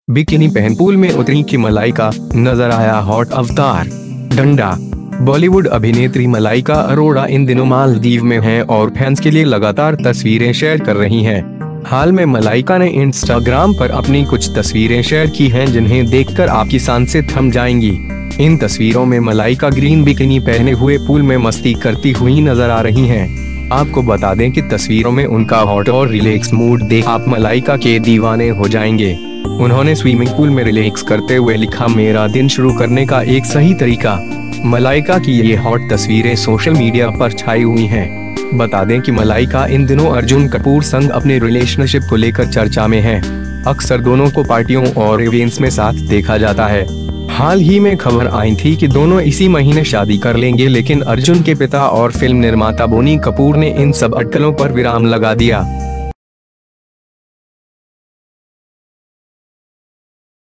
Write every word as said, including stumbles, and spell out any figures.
Bikini पहन pool में उतरी की मलाइका, नजर आया हॉट अवतार। डंडा। बॉलीवुड अभिनेत्री मलाइका अरोड़ा इन दिनों मालदीव में हैं और फैंस के लिए लगातार तस्वीरें शेयर कर रही हैं। हाल में मलाइका ने इंस्टाग्राम पर अपनी कुछ तस्वीरें शेयर की हैं जिन्हें देखकर आपकी सांसें थम जाएंगी। इन तस्वीरों में मलाइका ग्रीन बिकिनी पहने हुए पूल में मस्ती करती हुई नजर आ रही हैं। आपको बता दें कि तस्वीरों में उनका हॉट और रिलैक्स मूड देख आप मलाइका के दीवाने हो जाएंगे। उन्होंने स्विमिंग पूल में रिलैक्स करते हुए लिखा, मेरा दिन शुरू करने का एक सही तरीका। मलाइका की ये हॉट तस्वीरें सोशल मीडिया पर छाई हुई हैं। बता दें कि मलाइका इन दिनों अर्जुन कपूर संग अपने रिलेशनशिप को लेकर चर्चा में हैं। अक्सर दोनों को पार्टियों और इवेंट्स में साथ देखा जाता है। हाल ही में खबर आई थी कि दोनों इसी महीने शादी कर लेंगे, लेकिन अर्जुन के पिता और फिल्म निर्माता बोनी कपूर ने इन सब अटकलों पर विराम लगा दिया।